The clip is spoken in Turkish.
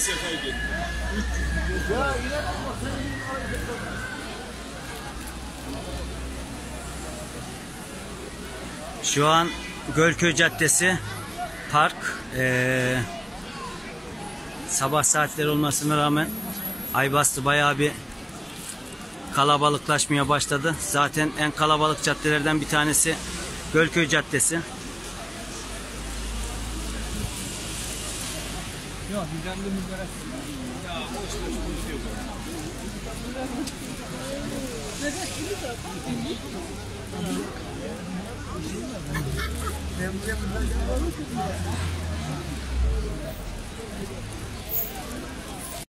sefer gittim. Şu an Gölköy Caddesi park. Sabah saatleri olmasına rağmen Aybastı bayağı bir kalabalıklaşmaya başladı. Zaten en kalabalık caddelerden bir tanesi Gölköy Caddesi. Ya güzelliğimiz var. Ya boş ver.